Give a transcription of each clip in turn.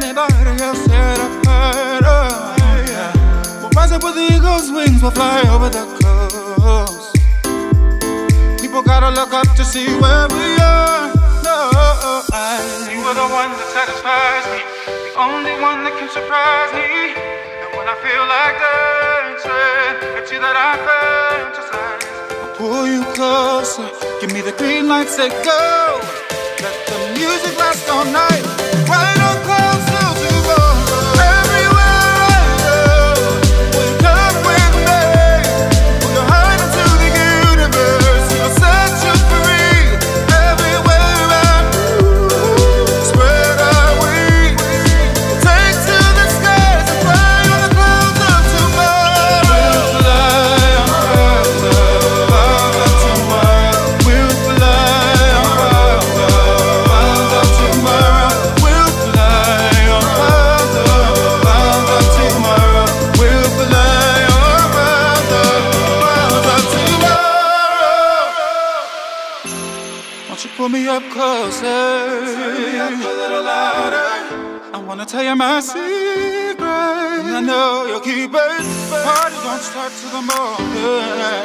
anybody else said I've heard of. We'll rise up with eagle's wings, we'll fly over the coast. People gotta look up to see where we are. No, you are the one that satisfies me, the only one that can surprise me. And when I feel like dancing, it's you that I fantasize. I'll pull you closer, give me the green light, say go. Let the music last all night, right on close till tomorrow. Everywhere I go, will you come with me? We'll go high into the universe, you'll set you free. Everywhere I move, spread our wings, we'll take to the skies and fly on the clouds of tomorrow. We'll fly on clouds of tomorrow. We'll fly on clouds of tomorrow. We'll fly on clouds of tomorrow. We'll fly on clouds of tomorrow. Won't you pull me up closer? Turn me up a little louder. I wanna tell you my secret, and I know you'll keep it. Party don't start till the morning.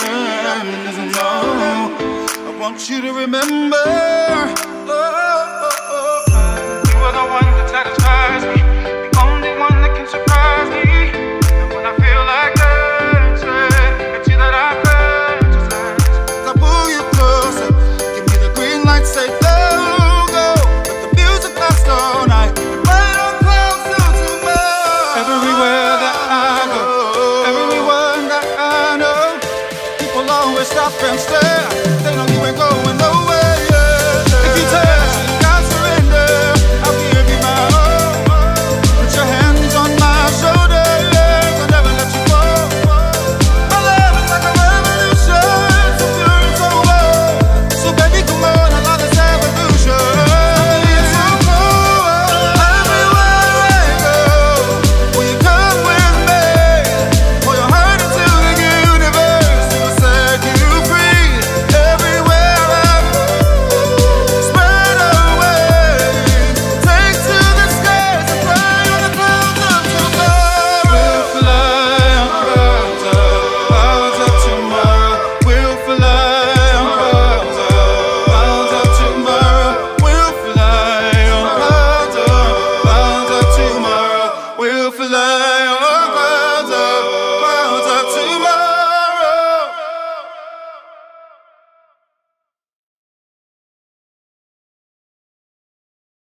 No, I want you to remember. You are the one that satisfies.